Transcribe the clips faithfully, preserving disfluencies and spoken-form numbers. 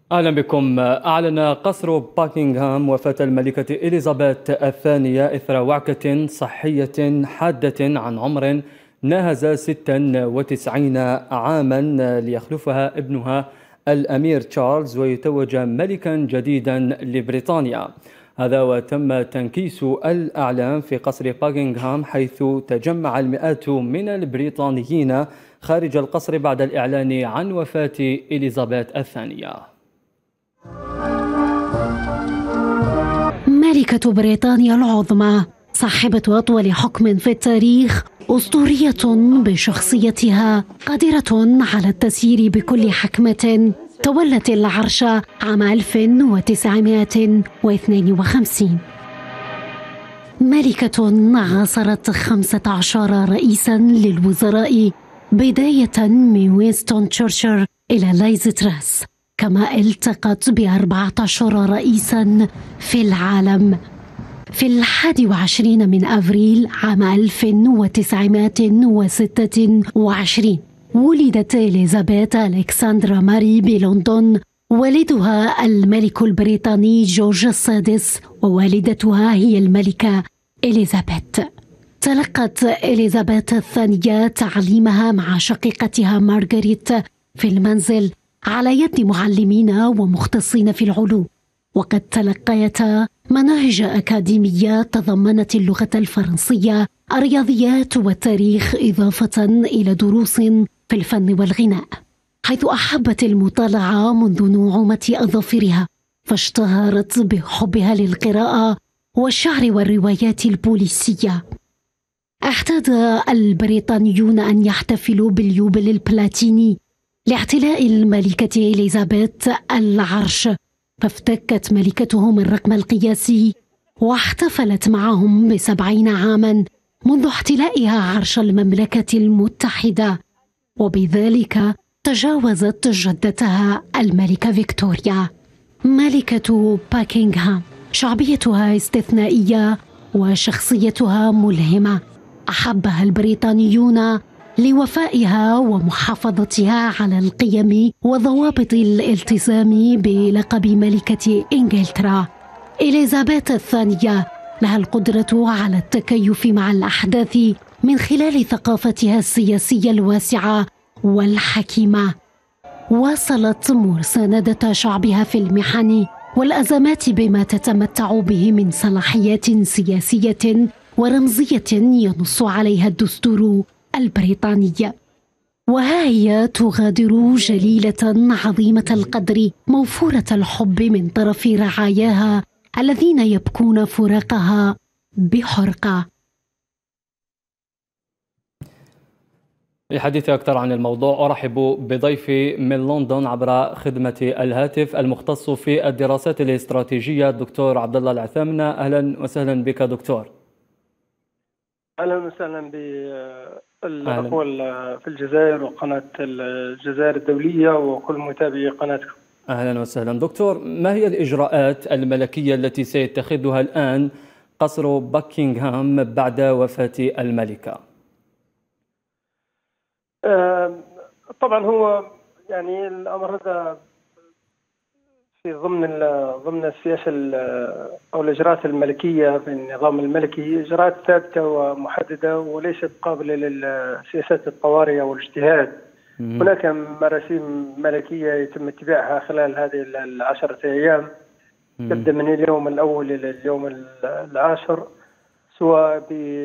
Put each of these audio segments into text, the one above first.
أهلا بكم. أعلن قصر باكنغهام وفاة الملكة إليزابيث الثانية إثر وعكة صحية حادة عن عمر ناهز ستة وتسعين عاما ليخلفها ابنها الأمير تشارلز ويتوج ملكا جديدا لبريطانيا. هذا وتم تنكيس الأعلام في قصر باكنغهام، حيث تجمع المئات من البريطانيين خارج القصر بعد الإعلان عن وفاة إليزابيث الثانية. ملكة بريطانيا العظمى صاحبة أطول حكم في التاريخ، أسطورية بشخصيتها قادرة على التسيير بكل حكمة، تولت العرش عام ألف وتسعمائة واثنين وخمسين. ملكة عاصرت خمسة عشر رئيسا للوزراء بداية من وينستون تشرشل إلى ليز تراس، كما التقت بأربعة عشر رئيسا في العالم. في الحادي والعشرين من أبريل عام ألف وتسعمائة وستة وعشرين ولدت إليزابيث ألكسندرا ماري بلندن، والدها الملك البريطاني جورج السادس ووالدتها هي الملكة إليزابيث. تلقت إليزابيث الثانية تعليمها مع شقيقتها مارغريت في المنزل على يد معلمين ومختصين في العلوم، وقد تلقيتا مناهج أكاديمية تضمنت اللغة الفرنسية، الرياضيات والتاريخ، إضافة إلى دروس في الفن والغناء، حيث أحبت المطالعة منذ نعومة أظافرها، فاشتهرت بحبها للقراءة والشعر والروايات البوليسية. احتاج البريطانيون أن يحتفلوا باليوبيل البلاتيني لاعتلاء الملكة إليزابيث العرش، فافتكت ملكتهم الرقم القياسي واحتفلت معهم بسبعين عاما منذ احتلائها عرش المملكة المتحدة، وبذلك تجاوزت جدتها الملكة فيكتوريا. ملكة باكنغهام شعبيتها استثنائية وشخصيتها ملهمة، أحبها البريطانيون لوفائها ومحافظتها على القيم وضوابط الالتزام بلقب ملكة إنجلترا. إليزابيث الثانية لها القدرة على التكيف مع الأحداث من خلال ثقافتها السياسية الواسعة والحكيمة. واصلت مساندة شعبها في المحن والأزمات بما تتمتع به من صلاحيات سياسية ورمزية ينص عليها الدستور البريطانية، وها هي تغادر جليلة عظيمة القدر موفورة الحب من طرف رعاياها الذين يبكون فراقها بحرقة. للحديث أكثر عن الموضوع أرحب بضيفي من لندن عبر خدمة الهاتف المختص في الدراسات الاستراتيجية الدكتور عبد الله العثامنة. أهلا وسهلا بك دكتور. أهلا وسهلا بالأخوة في الجزائر وقناة الجزائر الدولية وكل متابعي قناتكم. أهلا وسهلا دكتور. ما هي الإجراءات الملكية التي سيتخذها الآن قصر باكنغهام بعد وفاة الملكة؟ طبعا هو يعني الأمر هذا في ضمن ضمن السياسة أو الإجراءات الملكية في النظام الملكي، إجراءات ثابتة ومحددة وليست قابلة للسياسات الطوارئ أو الاجتهاد. هناك مراسيم ملكية يتم اتباعها خلال هذه العشرة أيام، تبدأ من اليوم الأول إلى اليوم العاشر، سواء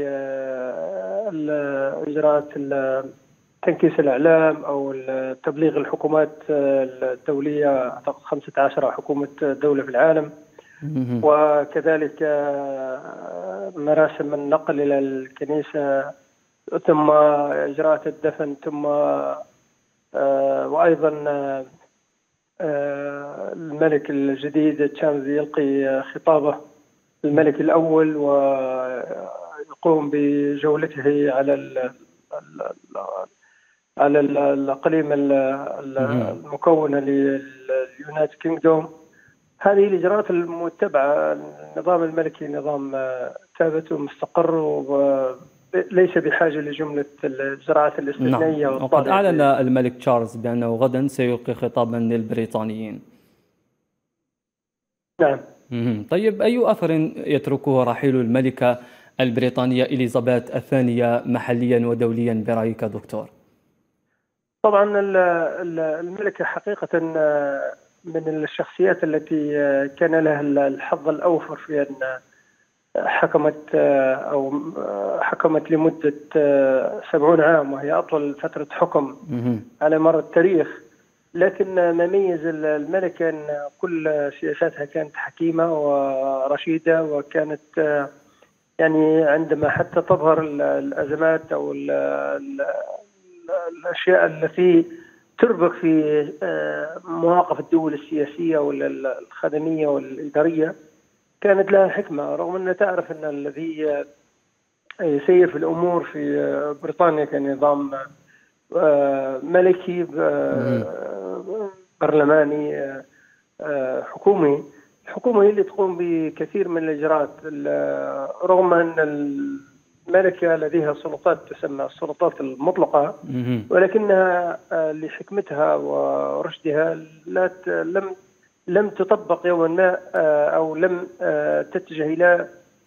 بإجراءات تنكيس الإعلام أو تبليغ الحكومات الدولية، أعتقد خمسة عشر حكومة دولة في العالم، وكذلك مراسم النقل إلى الكنيسة، ثم إجراءات الدفن، ثم وأيضا الملك الجديد تشارلز يلقي خطابه الملك الأول ويقوم بجولته على على الأقاليم المكونة لليونايتد كينغدوم. هذه الإجراءات المتبعة. النظام الملكي نظام ثابت ومستقر وليس بحاجة لجملة الإجراءات الاستثنائية. نعم. وقد أعلن الملك تشارلز بأنه غدا سيلقي خطابا للبريطانيين. نعم. طيب أي أثر يتركه رحيل الملكة البريطانية إليزابيث الثانية محليا ودوليا برأيك دكتور؟ طبعا الملكة حقيقة من الشخصيات التي كان لها الحظ الأوفر في أن حكمت أو حكمت لمدة سبعون عام، وهي أطول فترة حكم على مر التاريخ. لكن ما ميز الملكة أن كل سياساتها كانت حكيمة ورشيدة، وكانت يعني عندما حتى تظهر الأزمات أو الأشياء التي تربك في مواقف الدول السياسية والخدمية والإدارية كانت لها حكمة، رغم أنها تعرف أن الذي يسير في الأمور في بريطانيا كان نظام ملكي برلماني حكومي. الحكومة هي اللي تقوم بكثير من الإجراءات، رغم أن الملكة لديها سلطات تسمى السلطات المطلقة، ولكنها لحكمتها ورشدها لا لم لم تطبق يوما ما أو لم تتجه إلى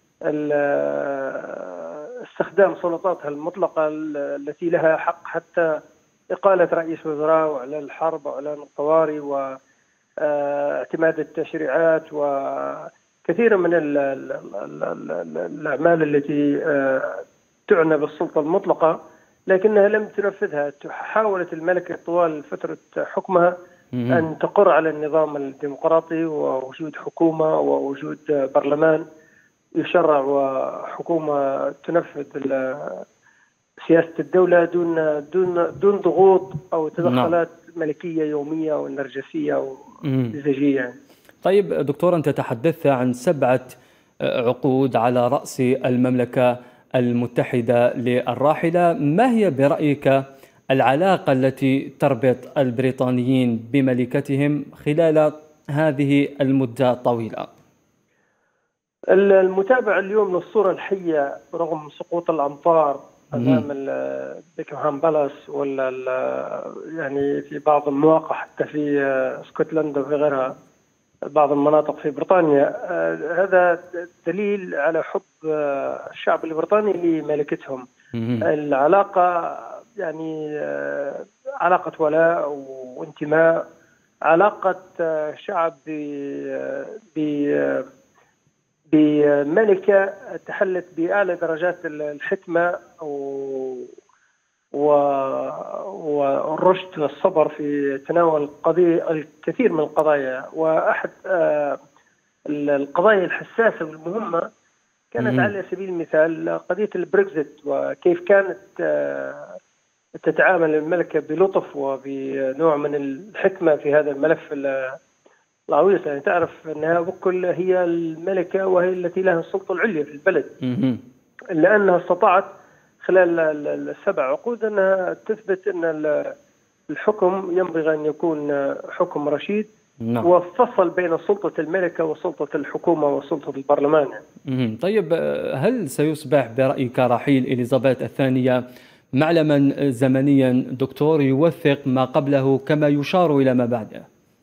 استخدام سلطاتها المطلقة التي لها حق حتى إقالة رئيس وزراء وإعلان الحرب وإعلان الطوارئ واعتماد التشريعات وكثير من الأعمال التي تعنى بالسلطة المطلقة، لكنها لم تنفذها. حاولت الملكة طوال فترة حكمها أن تقر على النظام الديمقراطي ووجود حكومة ووجود برلمان يشرع وحكومة تنفذ سياسة الدولة دون دون دون ضغوط أو تدخلات ملكية يومية أو نرجسية أو مزاجية. طيب دكتور، أنت تحدثت عن سبعة عقود على رأس المملكة المتحدة للراحلة، ما هي برأيك العلاقة التي تربط البريطانيين بملكتهم خلال هذه المدة الطويلة؟ المتابع اليوم للصورة الحية رغم سقوط الأمطار أمام بيكنغهام بالاس ولا يعني في بعض المواقع حتى في اسكتلندا وفي غيرها بعض المناطق في بريطانيا، هذا دليل على حب الشعب البريطاني لملكتهم. العلاقة يعني علاقة ولاء وانتماء، علاقة شعب ب بملكة تحلت بأعلى درجات الحكمة والرشد والصبر في تناول قضية الكثير من القضايا. وأحد القضايا الحساسة والمهمة كانت على سبيل المثال قضية البريكزيت، وكيف كانت تتعامل الملكة بلطف وبنوع من الحكمة في هذا الملف العويص. يعني تعرف أنها بكل هي الملكة وهي التي لها السلطة العليا في البلد، لأنها استطاعت خلال السبع عقود أنها تثبت أن الحكم ينبغي أن يكون حكم رشيد، نعم. وفصل بين سلطة الملكة وسلطة الحكومة وسلطة البرلمان. طيب هل سيصبح برأيك رحيل إليزابيث الثانية معلما زمنيا دكتور يوثق ما قبله كما يشار إلى ما بعده؟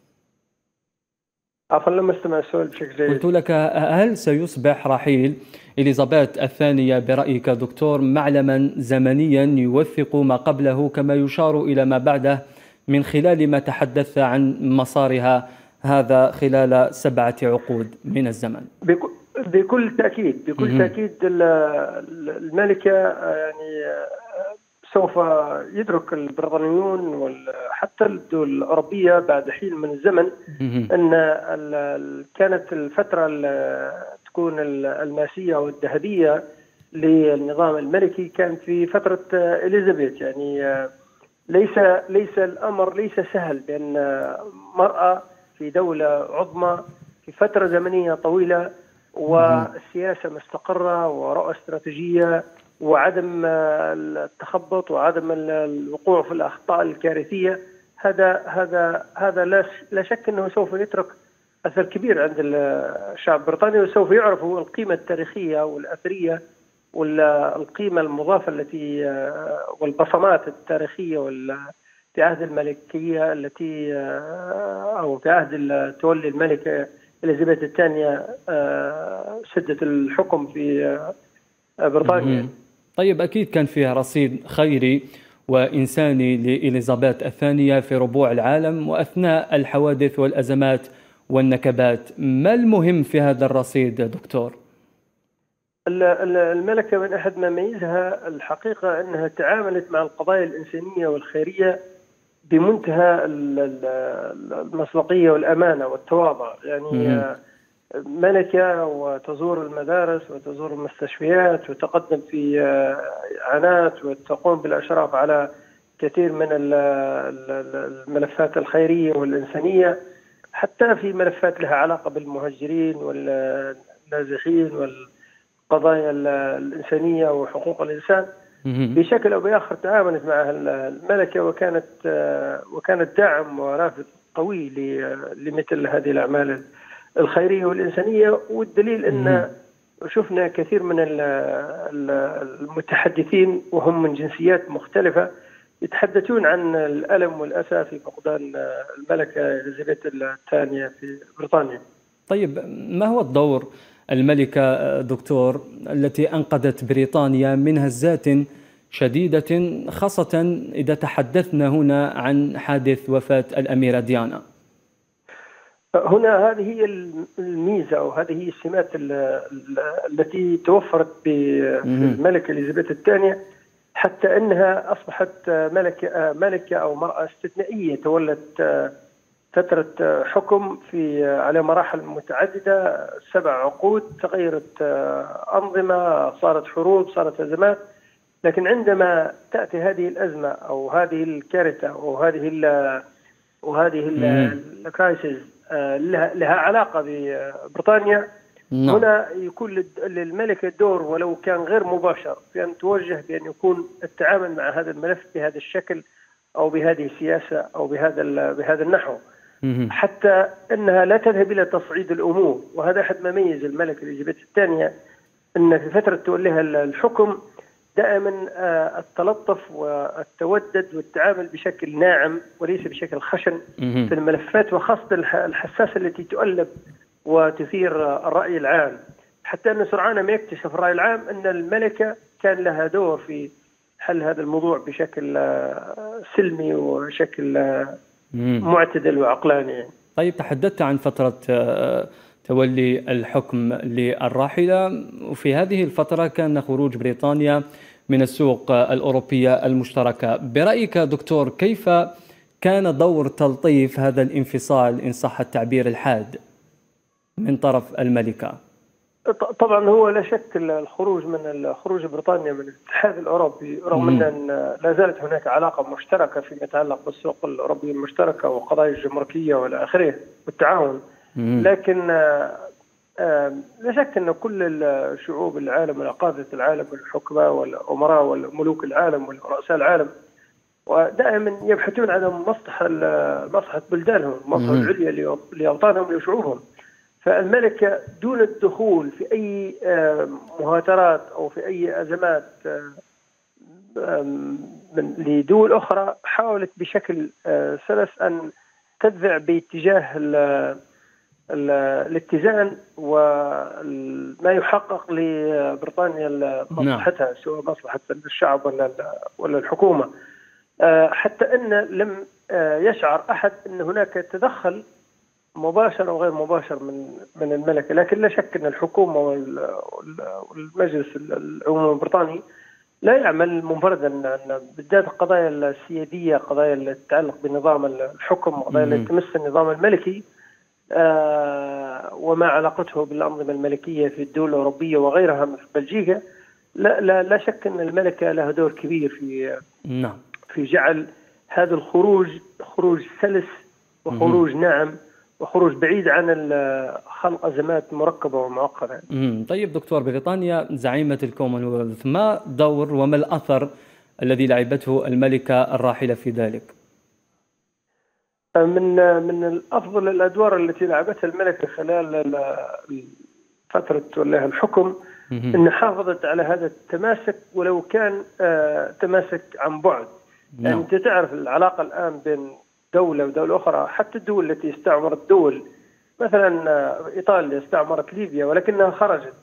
عفوا لم استمع السؤال بشكل جيد. قلت لك هل سيصبح رحيل إليزابيث الثانية برأيك دكتور معلما زمنيا يوثق ما قبله كما يشار إلى ما بعده من خلال ما تحدث عن مسارها هذا خلال سبعة عقود من الزمن؟ بكل تأكيد بكل تأكيد الملكة يعني سوف يدرك البريطانيون وحتى الدول الأوروبية بعد حين من الزمن أن كانت الفترة تكون الماسية أو الذهبية للنظام الملكي كانت في فترة إليزابيث. يعني ليس ليس الأمر ليس سهل بأن مرأة في دولة عظمى في فترة زمنية طويلة والسياسة مستقرة ورؤى استراتيجية وعدم التخبط وعدم الوقوع في الأخطاء الكارثية، هذا هذا هذا لا لا شك أنه سوف يترك أثر كبير عند الشعب البريطاني، وسوف يعرفوا القيمة التاريخية والأثرية والقيمة المضافة التي والبصمات التاريخية في عهد الملكية التي أو في عهد تولي الملكة إليزابيث الثانية شدت الحكم في بريطانيا. طيب أكيد كان فيها رصيد خيري وإنساني لإليزابيث الثانية في ربوع العالم وأثناء الحوادث والأزمات والنكبات. ما المهم في هذا الرصيد دكتور؟ الملكة من أحد ما ميزها الحقيقة أنها تعاملت مع القضايا الإنسانية والخيرية بمنتهى المصداقية والأمانة والتواضع. يعني ملكة وتزور المدارس وتزور المستشفيات وتقدم في إعانات وتقوم بالإشراف على كثير من الملفات الخيرية والإنسانية، حتى في ملفات لها علاقة بالمهاجرين والنازحين والقضايا الإنسانية وحقوق الإنسان. بشكل أو بآخر تعاملت مع الملكة وكانت وكانت داعم ورافد قوي لمثل هذه الأعمال الخيرية والإنسانية. والدليل أن شفنا كثير من المتحدثين وهم من جنسيات مختلفة يتحدثون عن الألم والأسى في فقدان الملكة إليزابيث الثانية في بريطانيا. طيب ما هو الدور الملكة دكتور التي أنقذت بريطانيا من هزات شديدة، خاصة إذا تحدثنا هنا عن حادث وفاة الأميرة ديانا؟ هنا هذه هي الميزة أو هذه هي السمات التي توفرت في الملكة إليزابيث الثانية، حتى أنها أصبحت ملكة ملكة أو مرأة استثنائية تولت فترة حكم في على مراحل متعددة، سبع عقود، تغيرت أنظمة، صارت حروب، صارت أزمات. لكن عندما تأتي هذه الأزمة أو هذه الكارثة أو هذه ال وهذه الكرايسيس لها علاقة ببريطانيا، نعم. هنا يكون للملكة دور ولو كان غير مباشر في أن توجه بأن يكون التعامل مع هذا الملف بهذا الشكل أو بهذه السياسة أو بهذا بهذا النحو، حتى أنها لا تذهب إلى تصعيد الأمور. وهذا أحد ما ميز الملكة إليزابيث الثانية، أن في فترة توليها الحكم دائما التلطف والتودد والتعامل بشكل ناعم وليس بشكل خشن في الملفات، وخاصة الحساسة التي تؤلب وتثير الرأي العام، حتى أن سرعان ما يكتشف الرأي العام أن الملكة كان لها دور في حل هذا الموضوع بشكل سلمي وشكل معتدل وعقلاني. طيب تحدثت عن فترة تولي الحكم للراحلة، وفي هذه الفترة كان خروج بريطانيا من السوق الأوروبية المشتركة. برأيك دكتور كيف كان دور تلطيف هذا الانفصال إن صح التعبير الحاد من طرف الملكة؟ طبعا هو لا شك الخروج من خروج بريطانيا من الاتحاد الأوروبي، رغم أن لا زالت هناك علاقة مشتركة فيما يتعلق بالسوق الأوروبية المشتركة وقضايا الجمركية والى آخره والتعاون، لكن لا شك أن كل الشعوب العالم وقادة العالم والحكماء والأمراء والملوك العالم ورؤساء العالم ودائما يبحثون عن مصلحة مصلحة بلدانهم، المصلحة العليا لأوطانهم لشعوبهم. فالملكة دون الدخول في أي مهاترات أو في أي أزمات لدول أخرى حاولت بشكل سلس أن تدفع باتجاه الاتزان وما يحقق لبريطانيا مصلحتها، سواء مصلحة الشعب ولا ولا الحكومة، حتى أن لم يشعر أحد أن هناك تدخل مباشر أو غير مباشر من من الملكة. لكن لا شك أن الحكومة والمجلس العمومي البريطاني لا يعمل منفردا، بالذات القضايا السيادية، قضايا اللي تتعلق بنظام الحكم، قضايا اللي تمس النظام الملكي وما علاقته بالأنظمة الملكية في الدول الأوروبية وغيرها مثل بلجيكا. لا لا لا شك أن الملكة لها دور كبير في نعم في جعل هذا الخروج خروج سلس وخروج ناعم وخروج بعيد عن خلق أزمات مركبة ومعقدة. طيب دكتور، بريطانيا زعيمة الكومنولث، ما دور وما الأثر الذي لعبته الملكة الراحلة في ذلك؟ من من الأفضل الأدوار التي لعبتها الملكة خلال فترة ولها الحكم أن حافظت على هذا التماسك ولو كان تماسك عن بعد. يعني أنت تعرف العلاقة الآن بين دولة ودولة أخرى، حتى الدول التي استعمرت دول مثلا إيطاليا استعمرت ليبيا ولكنها خرجت.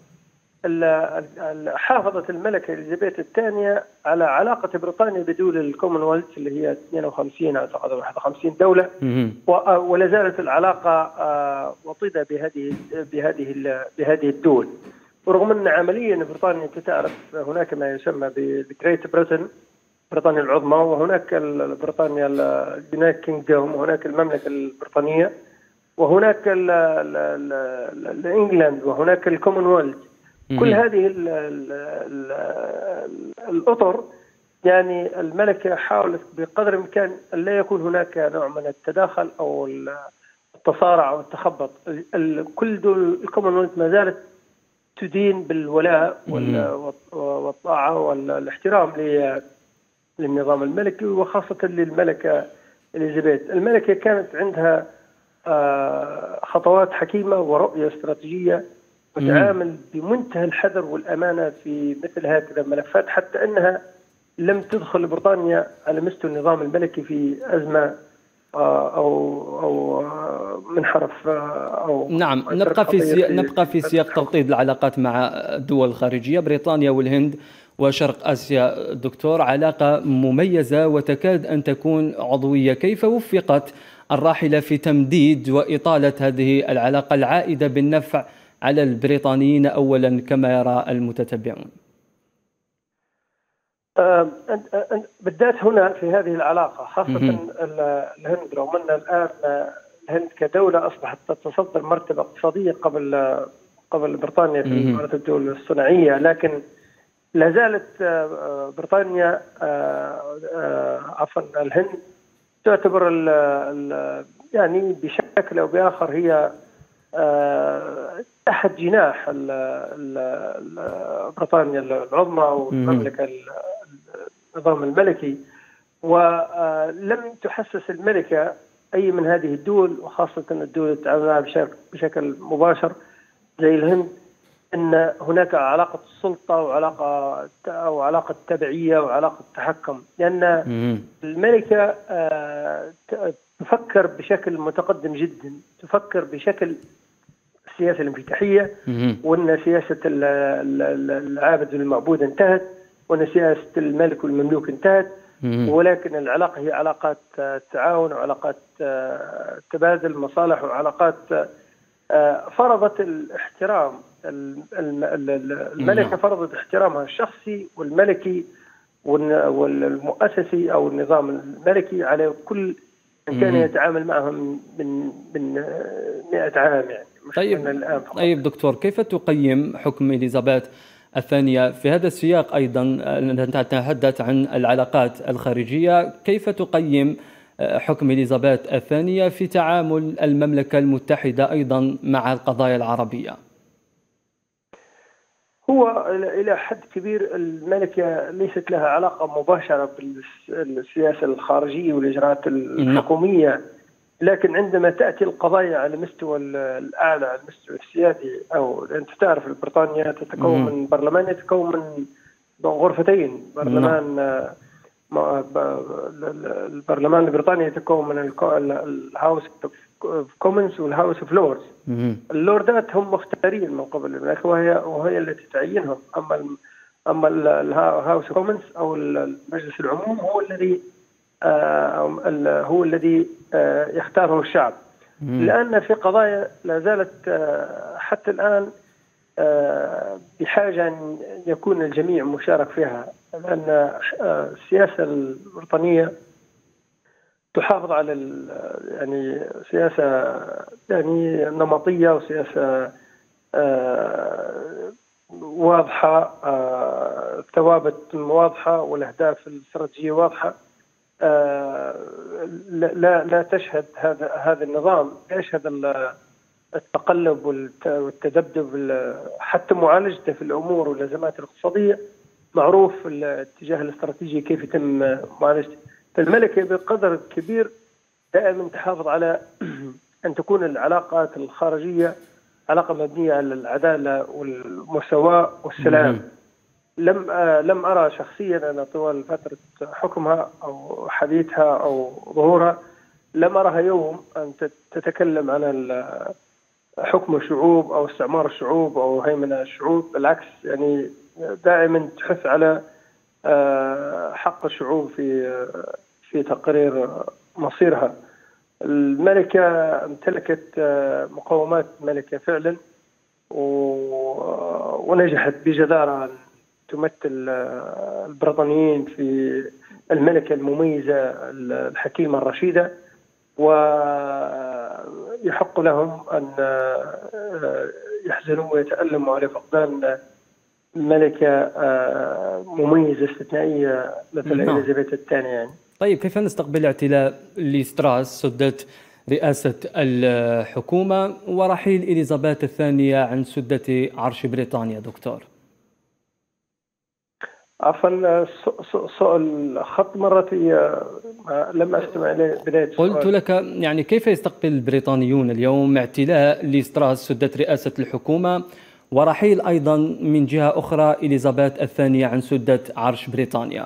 حافظت الملكة إليزابيث الثانية على علاقة بريطانيا بدول الكومنولث اللي هي اثنين وخمسين أعتقد واحد وخمسين دولة، ولا زالت العلاقة وطيدة بهذه بهذه بهذه الدول، ورغم أن عمليا بريطانيا تعرف هناك ما يسمى بجريت بريتن، بريطانيا العظمى، وهناك بريطانيا اليونايتد كينجدوم، وهناك المملكة البريطانية، وهناك الإنجلاند، وهناك الكومنولث. كل هذه ال ال ال الأطر يعني الملكة حاولت بقدر الإمكان أن لا يكون هناك نوع من التداخل أو التصارع أو التخبط. كل دول الكومنولث ما زالت تدين بالولاء والطاعة والاحترام للنظام الملكي، وخاصة للملكة إليزابيث. الملكة كانت عندها خطوات حكيمة ورؤية استراتيجية، وتعامل بمنتهى الحذر والأمانة في مثل هكذا ملفات، حتى أنها لم تدخل بريطانيا على مستوى النظام الملكي في أزمة أو أو منحرف أو نعم. نبقى في سياق نبقى في سياق توطيد العلاقات مع الدول الخارجية، بريطانيا والهند وشرق آسيا. دكتور، علاقة مميزة وتكاد أن تكون عضوية، كيف وفقت الراحلة في تمديد وإطالة هذه العلاقة العائدة بالنفع على البريطانيين أولا كما يرى المتتبعون؟ بالذات هنا في هذه العلاقة خاصة الهند، رغم أن الآن الهند كدولة أصبحت تتصدر مرتبة اقتصادية قبل قبل بريطانيا في قارة الدول الصناعية، لكن لا زالت بريطانيا عفوا الهند تعتبر ال ال يعني بشكل أو بآخر هي تحت جناح بريطانيا العظمى والمملكة النظام الملكي، ولم تحسس الملكة أي من هذه الدول، وخاصة الدول اللي تعامل معها بشكل, بشكل مباشر زي الهند، أن هناك علاقة السلطة وعلاقة أو علاقة تبعية وعلاقة تحكم، لأن الملكة تفكر بشكل متقدم جدا، تفكر بشكل السياسة الانفتاحية، وأن سياسة العابد والمعبود انتهت، وأن سياسة الملك والمملوك انتهت، ولكن العلاقة هي علاقات تعاون وعلاقات تبادل مصالح وعلاقات فرضت الاحترام. الملكة فرضت احترامها الشخصي والملكي والمؤسسي أو النظام الملكي على كل من كان يتعامل معهم من من مئة عام يعني. طيب طيب دكتور، كيف تقيم حكم إليزابيث الثانية في هذا السياق؟ أيضا نتحدث عن العلاقات الخارجية، كيف تقيم حكم إليزابيث الثانية في تعامل المملكة المتحدة أيضا مع القضايا العربية؟ هو إلى حد كبير الملكة ليست لها علاقة مباشرة بالسياسة الخارجية والإجراءات الحكومية، لكن عندما تأتي القضايا على مستوى الأعلى، على المستوى السياسي، أو أنت تعرف بريطانيا تتكون من برلمان يتكون من غرفتين، برلمان البرلمان البريطاني يتكون من الهاوس اوف كومنز والهاوس اوف لوردز. اللوردات هم مختارين من قبل الملكة، وهي وهي التي تعينهم، اما اما الهاوس اوف كومنز او المجلس العموم هو الذي آه هو الذي آه يختاره الشعب. لأن في قضايا لا زالت آه حتى الآن آه بحاجة أن يكون الجميع مشارك فيها، لأن آه السياسة البريطانية تحافظ على يعني سياسة يعني نمطية وسياسة آه واضحة، آه ثوابت واضحة والأهداف الاستراتيجية واضحة. آه لا لا تشهد هذا هذا النظام، يشهد التقلب والتذبذب، حتى معالجته في الامور والازمات الاقتصاديه معروف الاتجاه الاستراتيجي كيف يتم معالجته. فالملكه بقدر كبير دائما تحافظ على ان تكون العلاقات الخارجيه علاقه مبنيه على العداله والمساواه والسلام. لم لم أرى شخصيا أنا طوال فترة حكمها أو حديثها أو ظهورها لم أرها يوم أن تتكلم عن حكم الشعوب أو استعمار الشعوب أو هيمنة الشعوب. بالعكس يعني دائما تحث على حق الشعوب في في تقرير مصيرها. الملكة امتلكت مقومات ملكة فعلا، ونجحت بجدارة أن تمثل البريطانيين في الملكة المميزة الحكيمة الرشيدة، ويحق لهم أن يحزنوا ويتألموا على فقدان ملكة مميزة استثنائية مثل إليزابيث الثانية يعني. طيب كيف نستقبل اعتلاء ليز تراس سدة رئاسة الحكومة ورحيل إليزابيث الثانية عن سدة عرش بريطانيا دكتور؟ عفوا الخط مرة لم أستمع إليه بداية السؤال. قلت لك يعني كيف يستقبل البريطانيون اليوم اعتلاء ليز تراس سدة رئاسة الحكومة ورحيل أيضا من جهة أخرى إليزابيث الثانية عن سدة عرش بريطانيا؟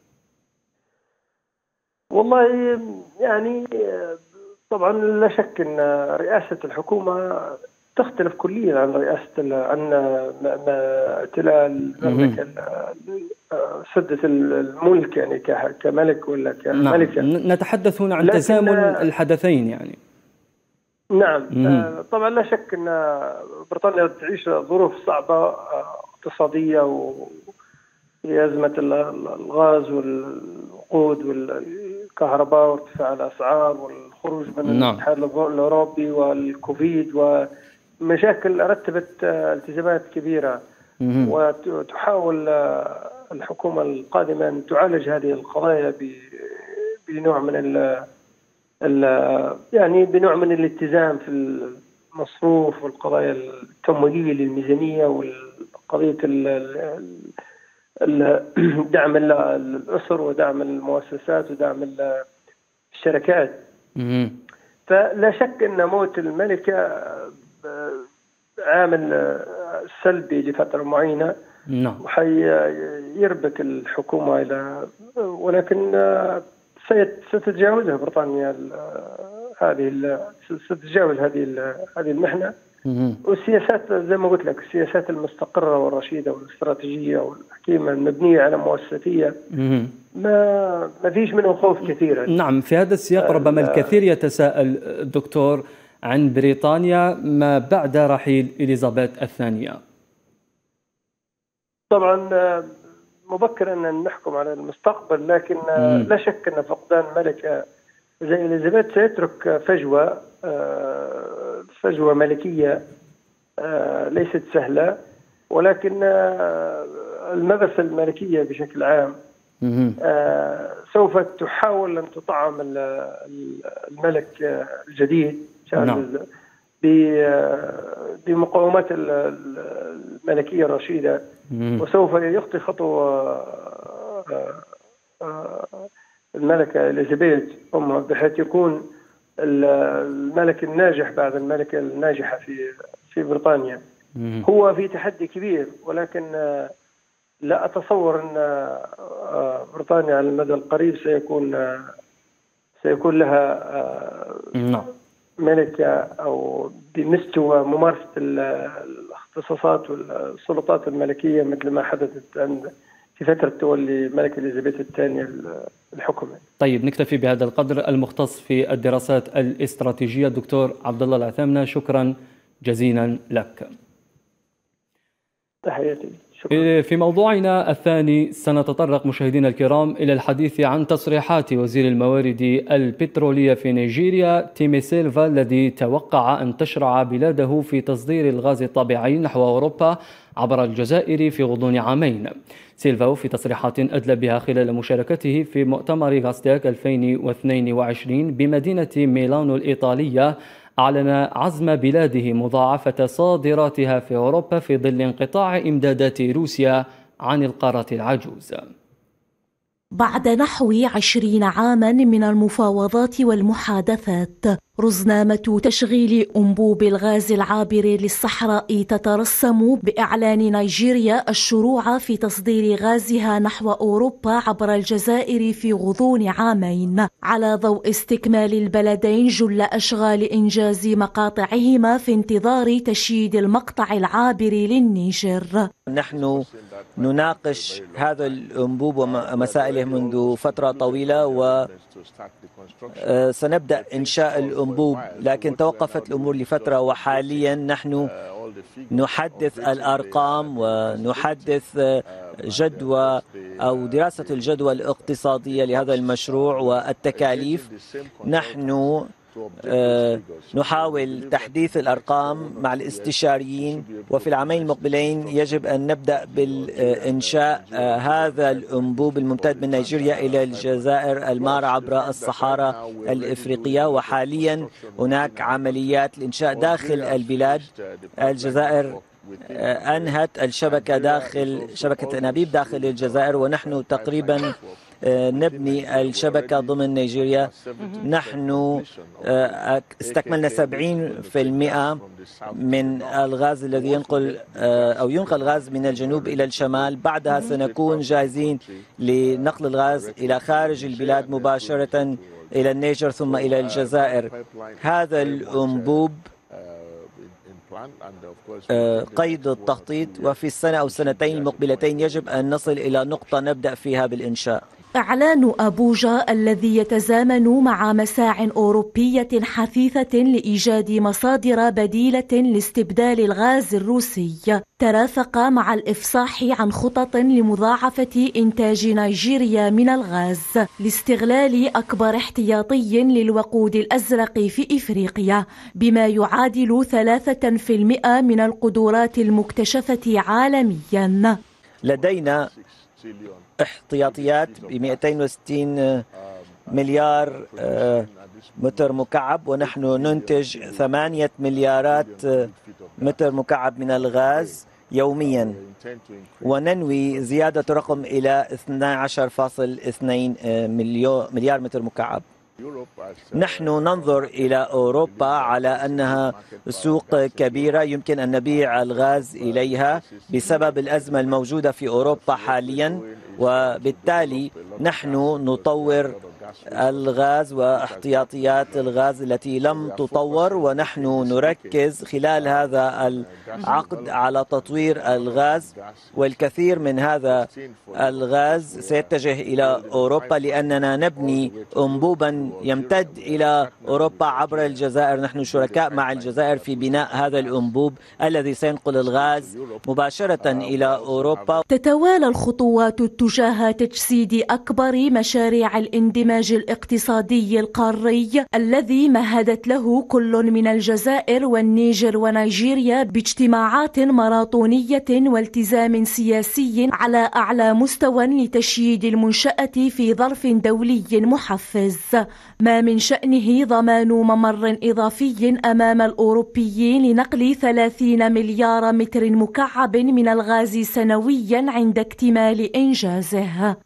والله يعني طبعا لا شك أن رئاسة الحكومة تختلف كليا عن رئاسة عن اعتلاء المملكة سدة الملك يعني كملك ولا كملكة. نعم. نتحدث هنا عن تزامن الحدثين يعني. نعم. طبعا لا شك أن بريطانيا تعيش ظروف صعبة اقتصادية وفي أزمة الغاز والوقود والكهرباء وارتفاع الأسعار والخروج من نعم. الاتحاد الأوروبي والكوفيد ومشاكل رتبت التزامات كبيرة، وتحاول الحكومة القادمة أن تعالج هذه القضايا بنوع من ال يعني بنوع من الاتزان في المصروف والقضايا التمويلية للميزانية والقضية دعم الأسر ودعم المؤسسات ودعم الشركات. فلا شك أن موت الملكة عامل سلبي لفترة معينة وحيربك الحكومة إلى، ولكن ستتجاوزها بريطانيا هذه ستتجاوز هذه هذه المحنة. والسياسات زي ما قلت لك السياسات المستقرة والرشيدة والاستراتيجية والحكيمة المبنية على مؤسساتية ما ما فيش منهم خوف كثيرا. نعم. في هذا السياق ربما الكثير يتساءل دكتور عن بريطانيا ما بعد رحيل إليزابيث الثانية. طبعا مبكر أن نحكم على المستقبل، لكن مم. لا شك أن فقدان ملكة زي إليزابيث سيترك فجوة فجوة ملكية ليست سهلة، ولكن المبث الملكية بشكل عام سوف تحاول أن تطعم الملك الجديد بمقومات الملكية الرشيدة، وسوف يخطي خطوة الملكة إليزابيث أمها بحيث يكون الملك الناجح بعد الملكة الناجحة في في بريطانيا. هو في تحدي كبير، ولكن لا أتصور أن بريطانيا على المدى القريب سيكون سيكون لها ملكة أو بمستوى ممارسة الاختصاصات والسلطات الملكية مثل ما حدثت عند في فترة تولي الملكة إليزابيث الثانية الحكم. طيب نكتفي بهذا القدر. المختص في الدراسات الاستراتيجية الدكتور عبد الله العثامنة، شكرا جزيلا لك. تحياتي. في موضوعنا الثاني سنتطرق مشاهدينا الكرام إلى الحديث عن تصريحات وزير الموارد البترولية في نيجيريا تيمي سيلفا، الذي توقع أن تشرع بلاده في تصدير الغاز الطبيعي نحو أوروبا عبر الجزائر في غضون عامين. سيلفا في تصريحات أدلى بها خلال مشاركته في مؤتمر غاستيك ألفين واثنين وعشرين بمدينة ميلانو الإيطالية، أعلن عزم بلاده مضاعفة صادراتها في أوروبا في ظل انقطاع إمدادات روسيا عن القارة العجوز. بعد نحو عشرين عاما من المفاوضات والمحادثات، رزنامة تشغيل أنبوب الغاز العابر للصحراء تترسم بإعلان نيجيريا الشروع في تصدير غازها نحو أوروبا عبر الجزائر في غضون عامين، على ضوء استكمال البلدين جل أشغال إنجاز مقاطعهما في انتظار تشييد المقطع العابر للنيجر. نحن نناقش هذا الأنبوب ومسائله منذ فترة طويلة، وسنبدأ إنشاء الأنبوب، لكن توقفت الأمور لفترة، وحاليا نحن نحدث الأرقام ونحدث جدوى أو دراسة الجدوى الاقتصادية لهذا المشروع والتكاليف. نحن نحاول تحديث الأرقام مع الاستشاريين، وفي العامين المقبلين يجب أن نبدأ بالإنشاء هذا الأنبوب الممتد من نيجيريا إلى الجزائر المار عبر الصحارى الإفريقية. وحاليا هناك عمليات الإنشاء داخل البلاد. الجزائر أنهت الشبكة داخل شبكة أنابيب داخل الجزائر، ونحن تقريبا نبني الشبكة ضمن نيجيريا. نحن استكملنا سبعين بالمئة من الغاز الذي ينقل أو ينقل الغاز من الجنوب إلى الشمال. بعدها سنكون جاهزين لنقل الغاز إلى خارج البلاد مباشرة إلى النيجر ثم إلى الجزائر. هذا الأنبوب قيد التخطيط، وفي السنة أو السنتين المقبلتين يجب أن نصل إلى نقطة نبدأ فيها بالإنشاء. إعلان أبوجا الذي يتزامن مع مساع أوروبية حثيثة لإيجاد مصادر بديلة لاستبدال الغاز الروسي ترافق مع الإفصاح عن خطط لمضاعفة إنتاج نيجيريا من الغاز لاستغلال أكبر احتياطي للوقود الأزرق في إفريقيا، بما يعادل ثلاثة بالمئة من القدرات المكتشفة عالميا. لدينا احتياطيات ب مئتين وستين مليار متر مكعب، ونحن ننتج ثمانية مليارات متر مكعب من الغاز يوميا، وننوي زيادة الرقم إلى اثني عشر فاصلة اثنين مليار متر مكعب. نحن ننظر إلى أوروبا على أنها سوق كبيرة يمكن أن نبيع الغاز إليها بسبب الأزمة الموجودة في أوروبا حاليا، وبالتالي نحن نطور الغاز واحتياطيات الغاز التي لم تطور، ونحن نركز خلال هذا العقد على تطوير الغاز، والكثير من هذا الغاز سيتجه إلى أوروبا لأننا نبني أنبوبا يمتد إلى أوروبا عبر الجزائر. نحن شركاء مع الجزائر في بناء هذا الأنبوب الذي سينقل الغاز مباشرة إلى أوروبا. تتوالى الخطوات تجاه تجسيد أكبر مشاريع الاندماج الاقتصادي القاري الذي مهدت له كل من الجزائر والنيجر ونيجيريا باجتماعات ماراثونية والتزام سياسي على أعلى مستوى لتشييد المنشأة في ظرف دولي محفز، ما من شأنه ضمان ممر إضافي أمام الأوروبيين لنقل ثلاثين مليار متر مكعب من الغاز سنويا عند اكتمال إنجازه.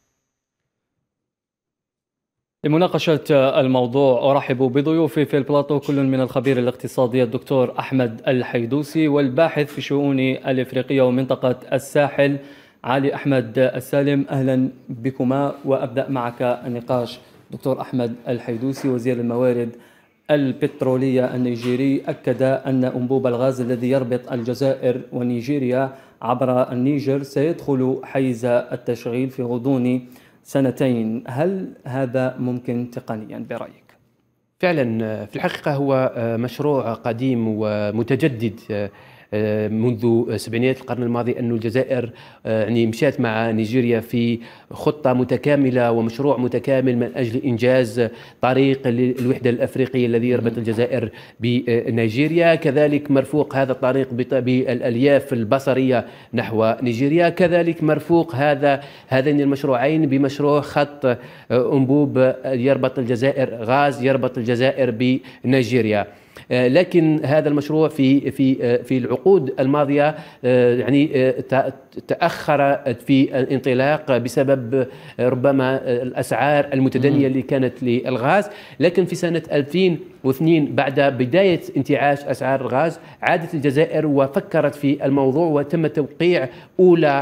لمناقشة الموضوع أرحب بضيوفي في البلاطو، كل من الخبير الاقتصادي الدكتور أحمد الحيدوسي والباحث في الشؤون الإفريقية ومنطقة الساحل علي أحمد السالم. أهلا بكما، وأبدأ معك النقاش. دكتور أحمد الحيدوسي وزير الموارد البترولية النيجيري أكد أن أنبوب الغاز الذي يربط الجزائر ونيجيريا عبر النيجر سيدخل حيز التشغيل في غضون سنتين. هل هذا ممكن تقنيا برأيك؟ فعلا في الحقيقة هو مشروع قديم ومتجدد منذ سبعينيات القرن الماضي، أن الجزائر يعني مشات مع نيجيريا في خطة متكاملة ومشروع متكامل من أجل إنجاز طريق للوحدة الأفريقية الذي يربط الجزائر بنيجيريا، كذلك مرفوق هذا الطريق بالألياف البصرية نحو نيجيريا، كذلك مرفوق هذا هذين المشروعين بمشروع خط أنبوب يربط الجزائر غاز يربط الجزائر بنيجيريا. لكن هذا المشروع في في في العقود الماضية يعني تأخر في الانطلاق بسبب ربما الأسعار المتدنية اللي كانت للغاز. لكن في سنة ألفين واثنين بعد بداية انتعاش أسعار الغاز عادت الجزائر وفكرت في الموضوع، وتم توقيع أولى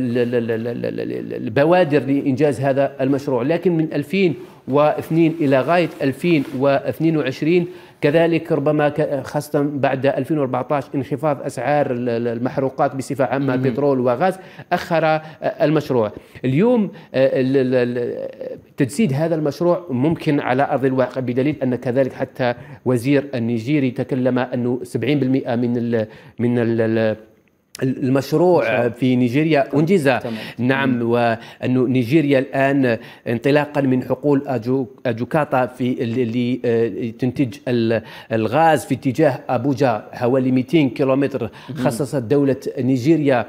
البوادر لإنجاز هذا المشروع. لكن من ألفين واثنين إلى غاية ألفين واثنين وعشرين كذلك ربما خاصة بعد ألفين وأربعة عشر انخفاض أسعار المحروقات بصفة عامة البترول وغاز أخر المشروع. اليوم تجسيد هذا المشروع ممكن على أرض الواقع، بدليل أن كذلك حتى وزير النيجيري تكلم أنه سبعين بالمئة من ال من ال المشروع في نيجيريا أنجز. نعم، وأنه نيجيريا الآن انطلاقا من حقول أجوكاتا في اللي تنتج الغاز في اتجاه أبوجا حوالي مئتين كيلومتر، خصصت دولة نيجيريا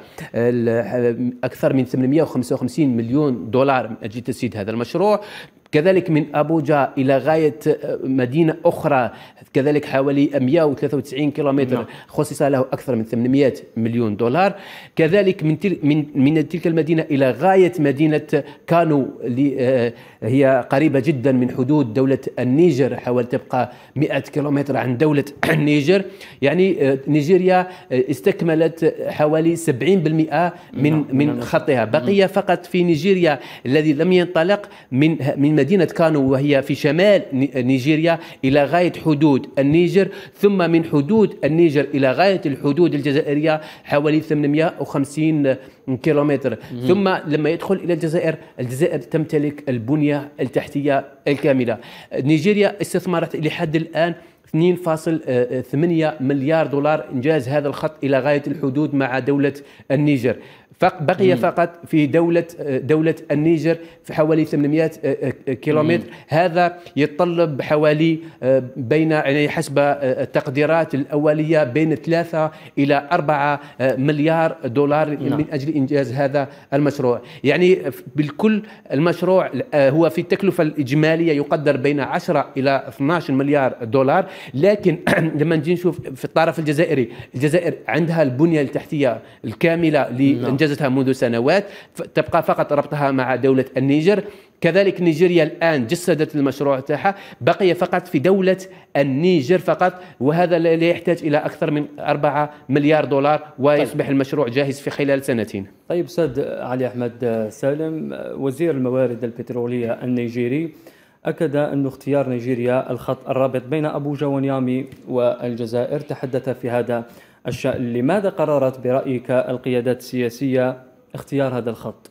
أكثر من ثمانمئة وخمسة وخمسين مليون دولار من أجل تسييد هذا المشروع. كذلك من أبوجا إلى غاية مدينة أخرى كذلك حوالي مئة وثلاثة وتسعين كيلومتر خصص له أكثر من ثمانمئة مليون دولار. كذلك من تل من من تلك المدينة إلى غاية مدينة كانو اللي هي قريبة جدا من حدود دولة النيجر، حوالي تبقى مئة كيلومتر عن دولة النيجر. يعني نيجيريا استكملت حوالي سبعين بالمئة من من خطها. بقي فقط في نيجيريا الذي لم ينطلق من من مدينة كانو وهي في شمال نيجيريا إلى غاية حدود النيجر، ثم من حدود النيجر إلى غاية الحدود الجزائرية حوالي ثمانمئة وخمسين كيلومتر. ثم لما يدخل إلى الجزائر، الجزائر تمتلك البنية التحتية الكاملة. نيجيريا استثمرت لحد الآن اثنين فاصلة ثمانية مليار دولار إنجاز هذا الخط إلى غاية الحدود مع دولة النيجر. بقي فقط في دولة دولة النيجر في حوالي ثمانمئة كيلومتر. هذا يتطلب حوالي بين يعني حسب التقديرات الأولية بين ثلاثة إلى أربعة مليار دولار من أجل إنجاز هذا المشروع. يعني بالكل المشروع هو في التكلفة الإجمالية يقدر بين عشرة إلى اثني عشر مليار دولار. لكن لما نجي نشوف في الطرف الجزائري، الجزائر عندها البنية التحتية الكاملة لإنجازتها منذ سنوات، تبقى فقط ربطها مع دولة النيجر. كذلك نيجيريا الآن جسدت المشروع تاعها، بقي فقط في دولة النيجر فقط، وهذا لا يحتاج إلى أكثر من أربعة مليار دولار ويصبح طيب. المشروع جاهز في خلال سنتين. طيب أستاذ علي أحمد سالم، وزير الموارد البترولية النيجيري أكد أن اختيار نيجيريا الخط الرابط بين أبوجا ونيامي والجزائر. تحدث في هذا الشأن، لماذا قررت برأيك القيادات السياسية اختيار هذا الخط؟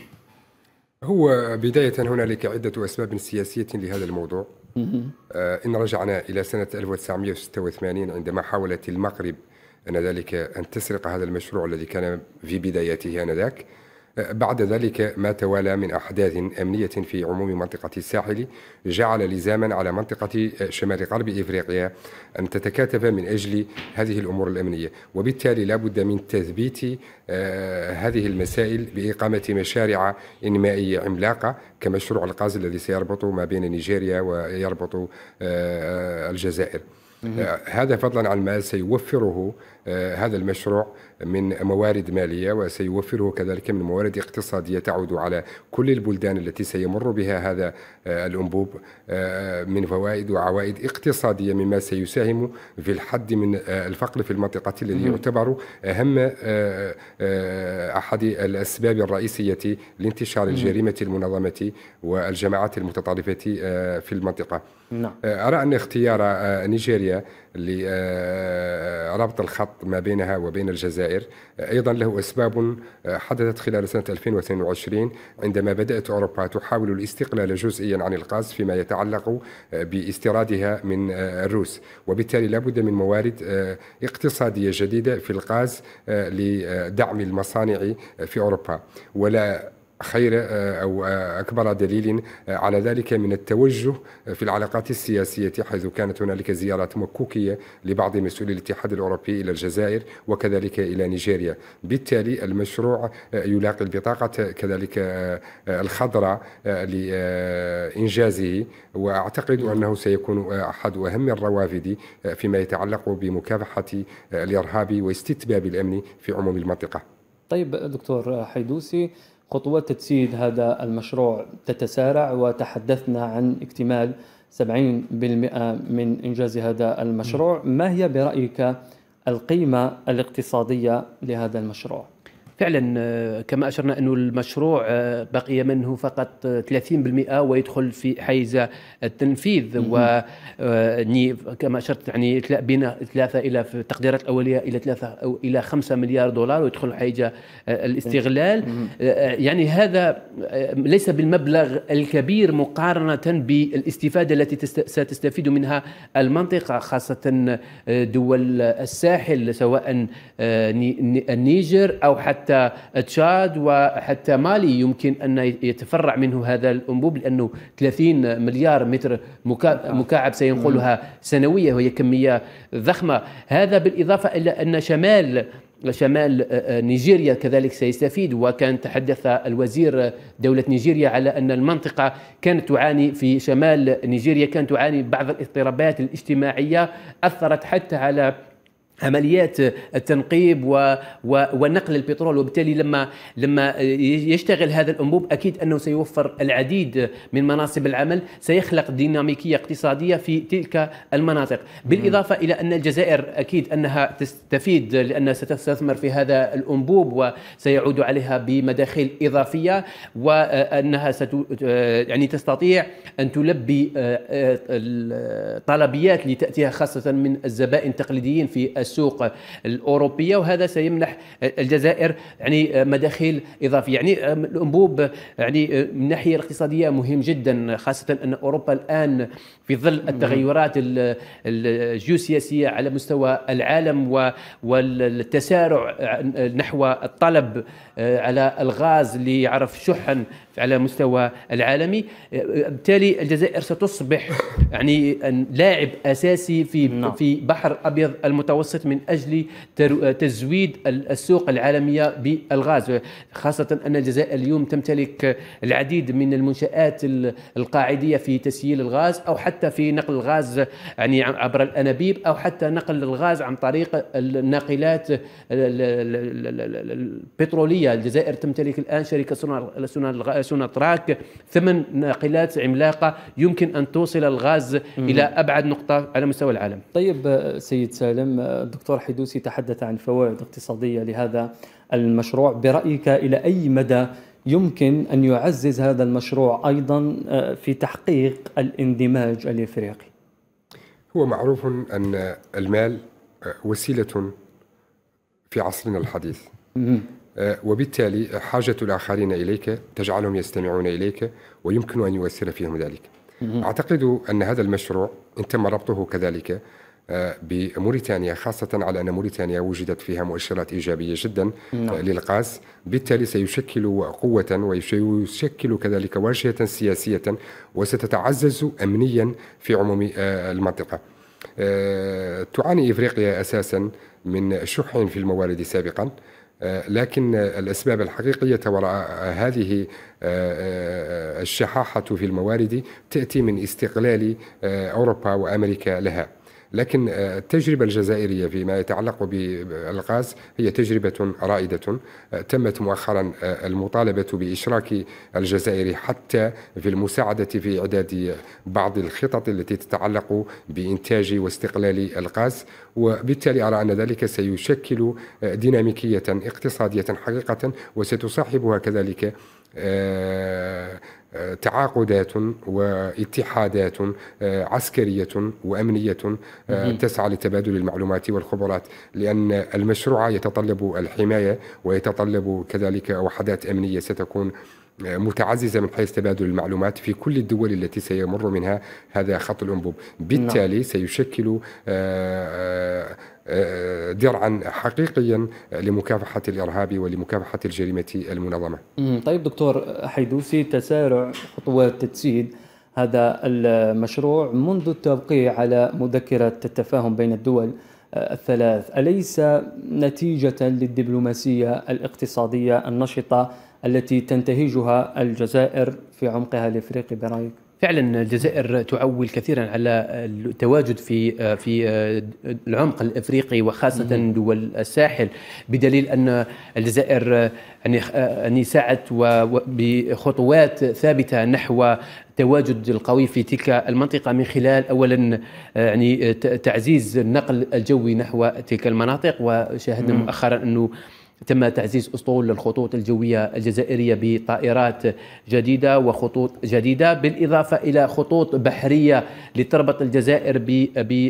هو بداية هنالك عدة أسباب سياسية لهذا الموضوع. آه إن رجعنا إلى سنة ألف وتسعمئة وستة وثمانين عندما حاولت المغرب آنذاك أن تسرق هذا المشروع الذي كان في بدايته آنذاك. بعد ذلك ما توالى من أحداث أمنية في عموم منطقة الساحل جعل لزاما على منطقة شمال غرب إفريقيا أن تتكاتف من أجل هذه الأمور الأمنية، وبالتالي لا بد من تثبيت آه هذه المسائل بإقامة مشاريع إنمائية عملاقة كمشروع الغاز الذي سيربط ما بين نيجيريا ويربط آه الجزائر. آه هذا فضلا عن ما سيوفره آه هذا المشروع من موارد مالية، وسيوفره كذلك من موارد اقتصادية تعود على كل البلدان التي سيمر بها هذا آه الأنبوب آه من فوائد وعوائد اقتصادية، مما سيساهم في الحد من آه الفقر في المنطقة الذي يعتبر أهم آه آه أحد الأسباب الرئيسية لانتشار الجريمة المنظمة والجماعات المتطرفة آه في المنطقة. آه أرى أن اختيار آه نيجيريا لربط الخط ما بينها وبين الجزائر أيضا له أسباب حدثت خلال سنة ألفين واثنين وعشرين عندما بدأت أوروبا تحاول الاستقلال جزئيا عن الغاز فيما يتعلق باستيرادها من الروس، وبالتالي لا بد من موارد اقتصادية جديدة في الغاز لدعم المصانع في أوروبا. ولا خير أو أكبر دليل على ذلك من التوجه في العلاقات السياسية، حيث كانت هنالك زيارات مكوكية لبعض مسؤولي الاتحاد الأوروبي إلى الجزائر وكذلك إلى نيجيريا. بالتالي المشروع يلاقي البطاقة كذلك الخضراء لإنجازه، وأعتقد أنه سيكون أحد أهم الروافد فيما يتعلق بمكافحة الإرهاب واستتباب الأمن في عموم المنطقة. طيب دكتور حيدوسي، خطوات تجسيد هذا المشروع تتسارع، وتحدثنا عن اكتمال سبعين بالمئة من إنجاز هذا المشروع. ما هي برأيك القيمة الاقتصادية لهذا المشروع؟ فعلا كما أشرنا أنه المشروع بقي منه فقط ثلاثين بالمئة ويدخل في حيز التنفيذ، وكما أشرت يعني بين ثلاثة إلى في التقديرات الأولية إلى ثلاثة أو إلى خمسة مليار دولار ويدخل حيز الاستغلال. يعني هذا ليس بالمبلغ الكبير مقارنة بالاستفادة التي ستستفيد منها المنطقة، خاصة دول الساحل سواء النيجر أو حتى حتى تشاد وحتى مالي يمكن أن يتفرع منه هذا الأنبوب، لأنه ثلاثين مليار متر مكعب سينقلها سنويا، وهي كمية ضخمة. هذا بالإضافة إلى أن شمال شمال نيجيريا كذلك سيستفيد، وكان تحدث الوزير دولة نيجيريا على أن المنطقة كانت تعاني في شمال نيجيريا كانت تعاني بعض الاضطرابات الاجتماعية أثرت حتى على عمليات التنقيب و... و... ونقل البترول، وبالتالي لما لما يشتغل هذا الأنبوب أكيد أنه سيوفر العديد من مناصب العمل، سيخلق ديناميكية اقتصادية في تلك المناطق. بالإضافة إلى أن الجزائر أكيد أنها تستفيد لأنها ستستثمر في هذا الأنبوب وسيعود عليها بمداخيل إضافية، وأنها ست... يعني تستطيع أن تلبي الطلبيات اللي تأتيها خاصة من الزبائن التقليديين في السوق الأوروبية، وهذا سيمنح الجزائر يعني مداخيل إضافية. يعني الأنبوب يعني من الناحية الاقتصادية مهم جدا، خاصة أن أوروبا الآن في ظل التغيرات الجيوسياسية على مستوى العالم والتسارع نحو الطلب على الغاز اللي يعرف شحا على مستوى العالمي، بالتالي الجزائر ستصبح يعني لاعب أساسي في في بحر أبيض المتوسط من أجل تزويد السوق العالمية بالغاز، خاصة أن الجزائر اليوم تمتلك العديد من المنشآت القاعدية في تسييل الغاز أو حتى في نقل الغاز يعني عبر الأنابيب أو حتى نقل الغاز عن طريق الناقلات البترولية. الجزائر تمتلك الآن شركة سوناتراك ثمان ناقلات عملاقة يمكن أن توصل الغاز مم. إلى أبعد نقطة على مستوى العالم. طيب سيد سالم، الدكتور حيدوسي تحدث عن فوائد اقتصادية لهذا المشروع. برأيك إلى أي مدى يمكن أن يعزز هذا المشروع أيضا في تحقيق الاندماج الإفريقي؟ هو معروف أن المال وسيلة في عصرنا الحديث، مم. وبالتالي حاجة الآخرين إليك تجعلهم يستمعون إليك ويمكن أن يؤثر فيهم ذلك. أعتقد أن هذا المشروع إن تم ربطه كذلك بموريتانيا، خاصة على أن موريتانيا وجدت فيها مؤشرات إيجابية جدا للغاز، بالتالي سيشكل قوة ويشكل كذلك واجهة سياسية وستتعزز أمنيا في عموم المنطقة. تعاني إفريقيا أساسا من شح في الموارد سابقا، لكن الأسباب الحقيقية وراء هذه الشحاحة في الموارد تأتي من استقلال أوروبا وأمريكا لها. لكن التجربة الجزائرية فيما يتعلق بالغاز هي تجربة رائدة. تمت مؤخرا المطالبة بإشراك الجزائر حتى في المساعدة في إعداد بعض الخطط التي تتعلق بإنتاج واستقلال الغاز، وبالتالي أرى أن ذلك سيشكل ديناميكية اقتصادية حقيقة وستصاحبها كذلك تعاقدات واتحادات عسكرية وأمنية تسعى لتبادل المعلومات والخبرات، لأن المشروع يتطلب الحماية ويتطلب كذلك وحدات أمنية ستكون متعززة من حيث تبادل المعلومات في كل الدول التي سيمر منها هذا خط الأنبوب. بالتالي سيشكل درعا حقيقيا لمكافحة الإرهاب ولمكافحة الجريمة المنظمة. طيب دكتور حيدوسي، تسارع خطوات تجسيد هذا المشروع منذ التوقيع على مذكرة التفاهم بين الدول الثلاث أليس نتيجة للدبلوماسية الاقتصادية النشطة التي تنتهجها الجزائر في عمقها الإفريقي برأيك؟ فعلا الجزائر تعول كثيرا على التواجد في في العمق الافريقي وخاصه دول الساحل، بدليل ان الجزائر يعني يعني سعت بخطوات ثابته نحو التواجد القوي في تلك المنطقه من خلال اولا يعني تعزيز النقل الجوي نحو تلك المناطق، وشاهدنا مؤخرا انه تم تعزيز أسطول الخطوط الجوية الجزائرية بطائرات جديدة وخطوط جديدة، بالإضافة إلى خطوط بحرية لتربط الجزائر ب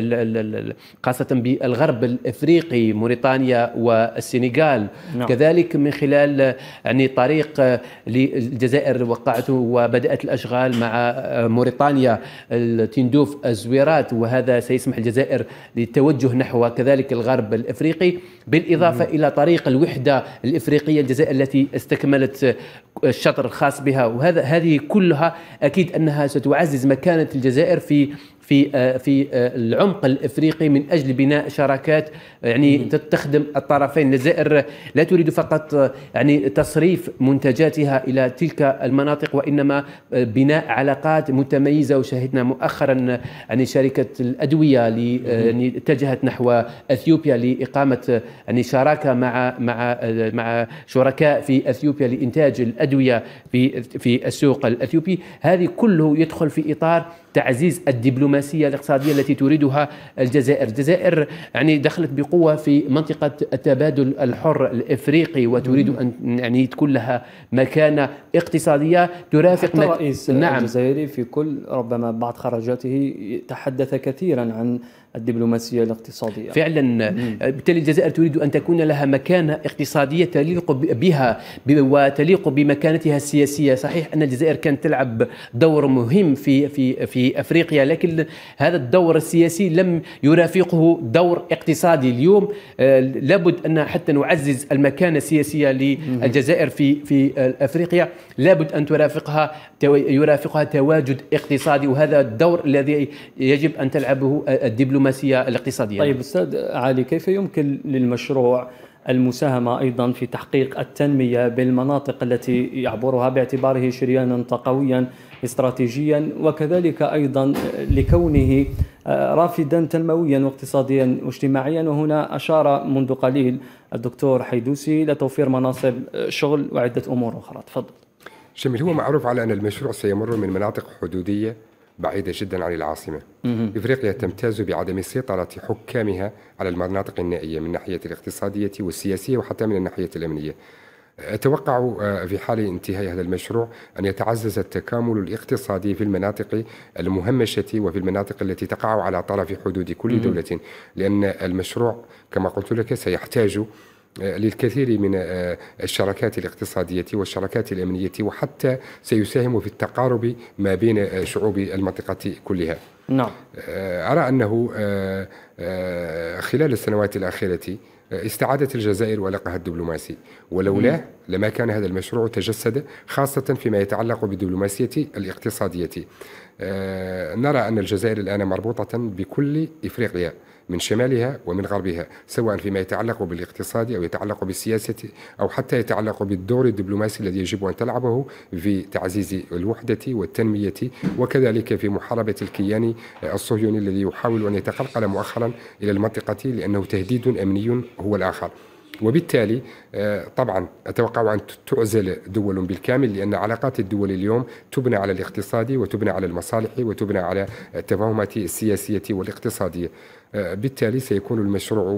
خاصة بالغرب الإفريقي موريتانيا والسنغال. نعم. كذلك من خلال يعني طريق للجزائر وقعته وبدأت الأشغال مع موريتانيا التندوف الزويرات، وهذا سيسمح الجزائر للتوجه نحو كذلك الغرب الإفريقي، بالإضافة إلى طريق الوحدة الإفريقية الجزائر التي استكملت الشطر الخاص بها، وهذا هذه كلها أكيد أنها ستعزز مكانة الجزائر في في في العمق الافريقي من اجل بناء شراكات يعني تخدم الطرفين. الجزائر لا تريد فقط يعني تصريف منتجاتها الى تلك المناطق، وانما بناء علاقات متميزه. وشاهدنا مؤخرا يعني شركه الادويه يعني اتجهت نحو اثيوبيا لاقامه يعني شراكه مع مع مع شركاء في اثيوبيا لانتاج الادويه في في السوق الاثيوبي. هذه كله يدخل في اطار تعزيز الدبلوماسية الاقتصادية التي تريدها الجزائر. الجزائر يعني دخلت بقوة في منطقة التبادل الحر الإفريقي، وتريد أن يعني تكون لها مكانة اقتصادية ترافق مك... الرئيس نعم. الجزائري في كل ربما بعد خرجاته تحدث كثيرا عن الدبلوماسية الاقتصادية. فعلا بالتالي الجزائر تريد أن تكون لها مكانة اقتصادية تليق بها وتليق بمكانتها السياسية. صحيح أن الجزائر كانت تلعب دور مهم في في في أفريقيا، لكن هذا الدور السياسي لم يرافقه دور اقتصادي. اليوم لابد أن حتى نعزز المكانة السياسية للجزائر في في أفريقيا لابد أن ترافقها يرافقها تواجد اقتصادي، وهذا الدور الذي يجب أن تلعبه الدبلوماسية الاقتصادية. طيب أستاذ علي، كيف يمكن للمشروع المساهمة أيضا في تحقيق التنمية بالمناطق التي يعبرها باعتباره شريانا طاقويا استراتيجيا، وكذلك أيضا لكونه رافدا تنمويا واقتصاديا واجتماعيا؟ وهنا أشار منذ قليل الدكتور حيدوسي لتوفير مناصب شغل وعدة أمور أخرى. تفضل. جميل. هو معروف على أن المشروع سيمر من مناطق حدودية بعيدة جدا عن العاصمة. إفريقيا تمتاز بعدم سيطرة حكامها على المناطق النائية من الناحية الاقتصادية والسياسية وحتى من الناحية الأمنية. أتوقع في حال انتهاء هذا المشروع أن يتعزز التكامل الاقتصادي في المناطق المهمشة وفي المناطق التي تقع على طرف حدود كل دولة، لأن المشروع كما قلت لك سيحتاج للكثير من الشراكات الاقتصادية والشراكات الأمنية، وحتى سيساهم في التقارب ما بين شعوب المنطقة كلها. نعم. أرى أنه خلال السنوات الأخيرة استعادت الجزائر ولقها الدبلوماسي، ولولاه لما كان هذا المشروع تجسد، خاصة فيما يتعلق بالدبلوماسية الاقتصادية. نرى أن الجزائر الآن مربوطة بكل إفريقيا من شمالها ومن غربها، سواء فيما يتعلق بالاقتصاد أو يتعلق بالسياسة أو حتى يتعلق بالدور الدبلوماسي الذي يجب أن تلعبه في تعزيز الوحدة والتنمية، وكذلك في محاربة الكيان الصهيوني الذي يحاول أن يتقلقل مؤخرا إلى المنطقة لأنه تهديد أمني هو الآخر. وبالتالي طبعا أتوقع أن تعزل دول بالكامل، لأن علاقات الدول اليوم تبنى على الاقتصاد وتبنى على المصالح وتبنى على التفاهمات السياسية والاقتصادية. بالتالي سيكون المشروع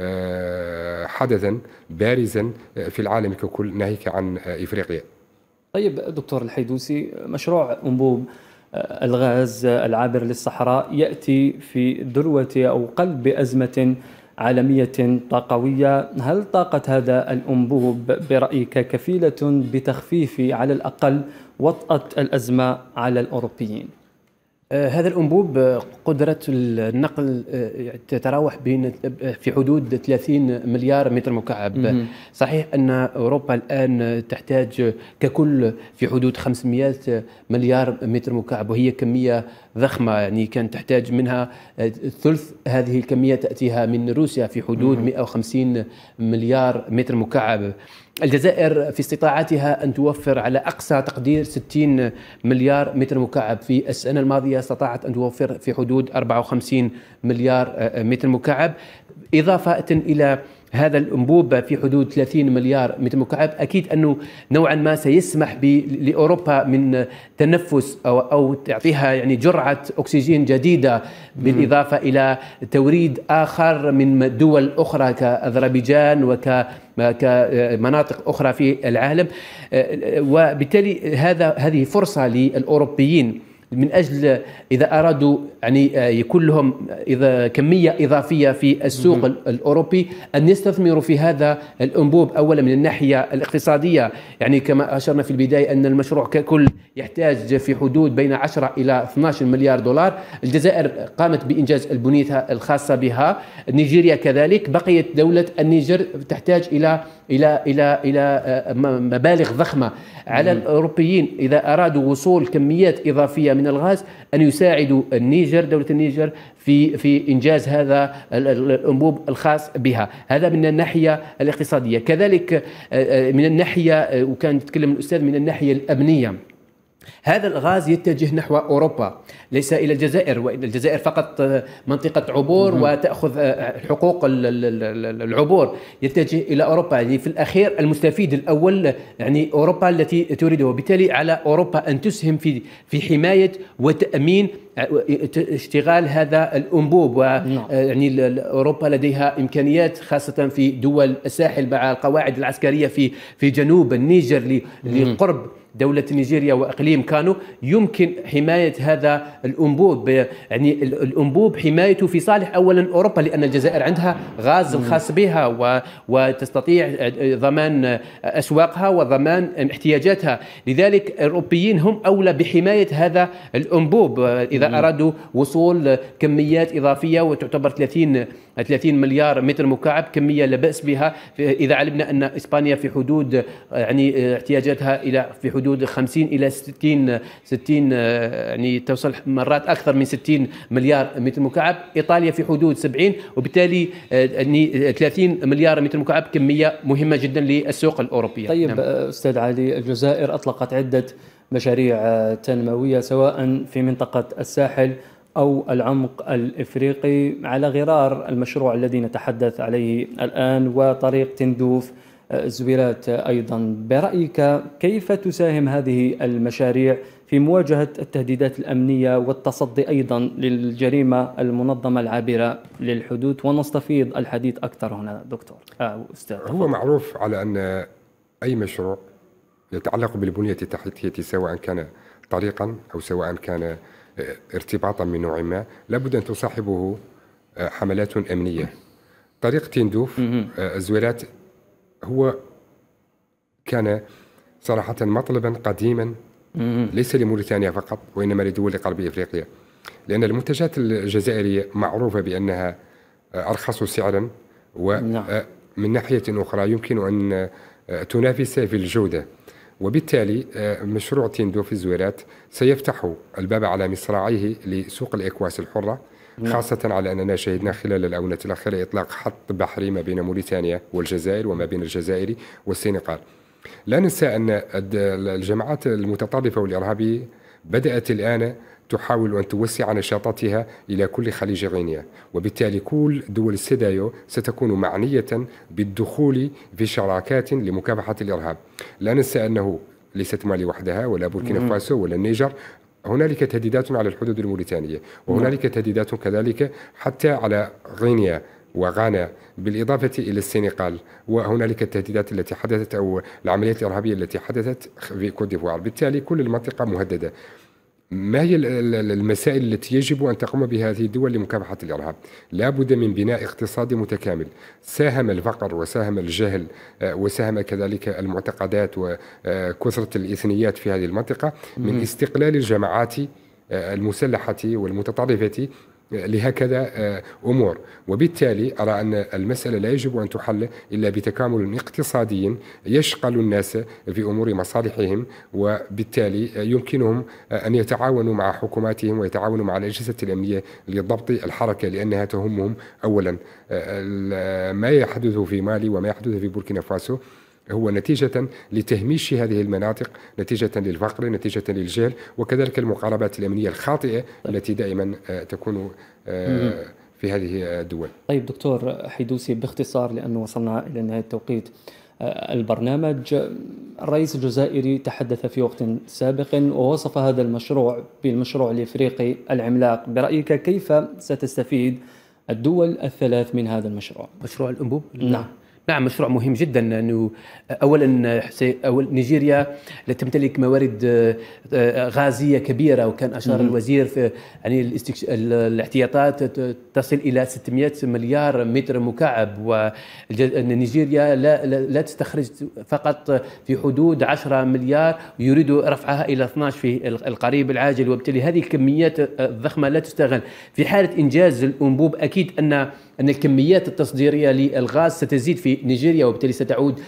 حدثا بارزا في العالم ككل ناهيك عن إفريقيا. طيب دكتور الحيدوسي، مشروع أنبوب الغاز العابر للصحراء يأتي في ذروة أو قلب أزمة عالمية طاقوية. هل طاقة هذا الأنبوب برأيك كفيلة بتخفيف على الأقل وطأة الأزمة على الأوروبيين؟ هذا الأنبوب قدرة النقل تتراوح بين في حدود ثلاثين مليار متر مكعب. صحيح أن أوروبا الآن تحتاج ككل في حدود خمسمئة مليار متر مكعب، وهي كمية ضخمة، يعني كانت تحتاج منها ثلث هذه الكمية تأتيها من روسيا في حدود مئة وخمسين مليار متر مكعب. الجزائر في استطاعتها أن توفر على أقصى تقدير ستين مليار متر مكعب. في السنة الماضية استطاعت أن توفر في حدود أربعة وخمسين مليار متر مكعب، إضافة إلى هذا الأنبوب في حدود ثلاثين مليار متر مكعب. أكيد أنه نوعا ما سيسمح لأوروبا من تنفس أو, أو تعطيها يعني جرعة أكسجين جديدة، بالإضافة إلى توريد آخر من دول أخرى كأذربيجان وكمناطق أخرى في العالم. وبالتالي هذا هذه فرصة للأوروبيين من أجل إذا أرادوا يعني يكون لهم إذا كمية إضافية في السوق الأوروبي أن يستثمروا في هذا الأنبوب. أولا من الناحية الاقتصادية، يعني كما أشرنا في البداية أن المشروع ككل يحتاج في حدود بين عشرة إلى اثني عشر مليار دولار. الجزائر قامت بإنجاز البنية الخاصة بها، نيجيريا كذلك، بقيت دولة النيجر تحتاج إلى إلى إلى إلى مبالغ ضخمة. على الأوروبيين إذا أرادوا وصول كميات إضافية من الغاز أن يساعدوا النيجر، دولة النيجر، في في إنجاز هذا الأنبوب الخاص بها. هذا من الناحية الاقتصادية. كذلك من الناحية، وكان يتكلم الأستاذ، من الناحية الأمنية، هذا الغاز يتجه نحو أوروبا ليس إلى الجزائر، وإن الجزائر فقط منطقة عبور وتأخذ حقوق العبور، يتجه إلى أوروبا. يعني في الأخير المستفيد الأول يعني أوروبا التي تريده، وبالتالي على أوروبا أن تسهم في في حماية وتأمين اشتغال هذا الأنبوب. ويعني أوروبا لديها إمكانيات خاصة في دول الساحل مع القواعد العسكرية في في جنوب النيجر لقرب دولة نيجيريا وإقليم كانو، يمكن حماية هذا الأنبوب. يعني الأنبوب حمايته في صالح أولا أوروبا، لأن الجزائر عندها غاز الخاص بها وتستطيع ضمان أسواقها وضمان احتياجاتها. لذلك الأوروبيين هم أولى بحماية هذا الأنبوب إذا أرادوا وصول كميات إضافية، وتعتبر ثلاثين مليار متر مكعب كمية لا بأس بها. إذا علمنا أن إسبانيا في حدود يعني احتياجاتها إلى في حدود خمسين إلى ستين ستين يعني توصل مرات أكثر من ستين مليار متر مكعب، إيطاليا في حدود سبعين، وبالتالي يعني ثلاثين مليار متر مكعب كمية مهمة جدا للسوق الأوروبية. طيب نعم. أستاذ علي، الجزائر أطلقت عدة مشاريع تنموية سواء في منطقة الساحل أو العمق الإفريقي، على غرار المشروع الذي نتحدث عليه الآن وطريق تندوف الزويرات أيضا. برأيك كيف تساهم هذه المشاريع في مواجهة التهديدات الأمنية والتصدي أيضا للجريمة المنظمة العابرة للحدود؟ ونستفيض الحديث أكثر هنا دكتور آه أستاذ. هو معروف على أن أي مشروع يتعلق بالبنية التحتية سواء كان طريقا أو سواء كان ارتباطا من نوع ما لابد أن تصاحبه حملات أمنية. طريق تندوف الزويرات هو كان صراحة مطلبا قديما ليس لموريتانيا فقط وإنما لدول غرب إفريقيا، لأن المنتجات الجزائرية معروفة بأنها أرخص سعرا، ومن ناحية أخرى يمكن أن تنافس في الجودة. وبالتالي مشروع تندوف الزويرات سيفتح الباب على مصراعيه لسوق الإكواس الحرة، خاصة على أننا شهدنا خلال الآونة الأخيرة إطلاق خط بحري ما بين موريتانيا والجزائر وما بين الجزائر والسنغال. لا ننسى أن الجماعات المتطرفة والإرهابية بدأت الآن تحاول أن توسع نشاطاتها إلى كل خليج غينيا، وبالتالي كل دول السيدايو ستكون معنية بالدخول في شراكات لمكافحة الإرهاب. لا ننسى أنه ليست مالي وحدها ولا بوركينا فاسو ولا النيجر، هنالك تهديدات على الحدود الموريتانية، وهنالك تهديدات كذلك حتى على غينيا وغانا، بالإضافة إلى السنغال، وهنالك التهديدات التي حدثت أو العمليات الإرهابية التي حدثت في كوت ديفوار. بالتالي كل المنطقة مهددة. ما هي المسائل التي يجب أن تقوم بها هذه الدول لمكافحة الإرهاب؟ لا بد من بناء اقتصادي متكامل. ساهم الفقر وساهم الجهل وساهم كذلك المعتقدات وكثرة الإثنيات في هذه المنطقة من استقلال الجماعات المسلحة والمتطرفة لهكذا أمور. وبالتالي أرى أن المسألة لا يجب أن تحل إلا بتكامل اقتصادي يشغل الناس في أمور مصالحهم، وبالتالي يمكنهم أن يتعاونوا مع حكوماتهم ويتعاونوا مع الأجهزة الأمنية لضبط الحركة، لأنها تهمهم. أولا ما يحدث في مالي وما يحدث في بوركينا فاسو هو نتيجة لتهميش هذه المناطق، نتيجة للفقر، نتيجة للجهل، وكذلك المقاربات الأمنية الخاطئة التي دائما تكون في هذه الدول. طيب دكتور حيدوسي، باختصار لأنه وصلنا إلى نهاية توقيت البرنامج، الرئيس الجزائري تحدث في وقت سابق ووصف هذا المشروع بالمشروع الإفريقي العملاق. برأيك كيف ستستفيد الدول الثلاث من هذا المشروع؟ مشروع الأنبوب؟ نعم. نعم، مشروع مهم جدا، لأنه أولا أول نيجيريا لا تمتلك موارد غازية كبيرة، وكان أشار الوزير في يعني الاستكش... الاحتياطات تصل إلى ستمئة مليار متر مكعب، ونيجيريا لا, لا لا تستخرج فقط في حدود عشرة مليار، يريد رفعها إلى اثني عشر في القريب العاجل، وبالتالي هذه الكميات الضخمة لا تستغل. في حالة إنجاز الأنبوب أكيد أن أن الكميات التصديرية للغاز ستزيد في نيجيريا، وبالتالي ستعود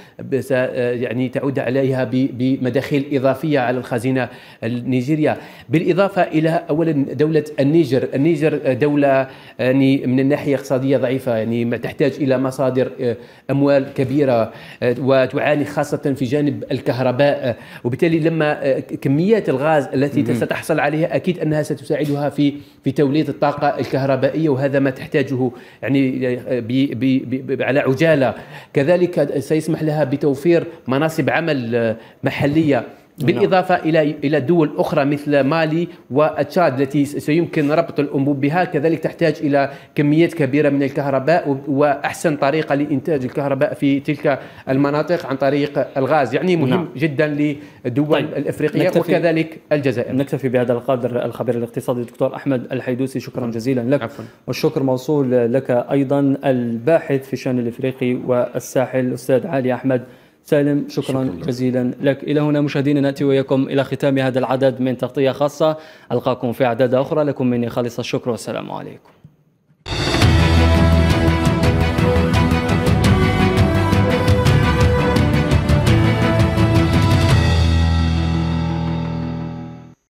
يعني تعود عليها بمداخيل إضافية على الخزينة النيجيرية. بالإضافة إلى أولا دولة النيجر، النيجر دولة يعني من الناحية الاقتصادية ضعيفة، يعني تحتاج إلى مصادر أموال كبيرة، وتعاني خاصة في جانب الكهرباء، وبالتالي لما كميات الغاز التي ستحصل عليها أكيد أنها ستساعدها في في توليد الطاقة الكهربائية، وهذا ما تحتاجه يعني بي بي بي على عجالة. كذلك سيسمح لها بتوفير مناصب عمل محلية، بالإضافة إلى إلى دول أخرى مثل مالي وتشاد التي سيمكن ربط الأنبوب بها، كذلك تحتاج إلى كميات كبيرة من الكهرباء، وأحسن طريقة لإنتاج الكهرباء في تلك المناطق عن طريق الغاز، يعني مهم نعم. جدا للدول طيب. الإفريقية وكذلك الجزائر. نكتفي بهذا القدر. الخبير الاقتصادي الدكتور أحمد الحيدوسي، شكرا جزيلا لك. عفوا. والشكر موصول لك أيضا الباحث في الشأن الإفريقي والساحل الأستاذ علي أحمد سالم، شكرا, شكرا جزيلا لك. إلى هنا مشاهدينا نأتي وإياكم إلى ختام هذا العدد من تغطية خاصة، ألقاكم في أعداد أخرى. لكم مني خالص الشكر والسلام عليكم.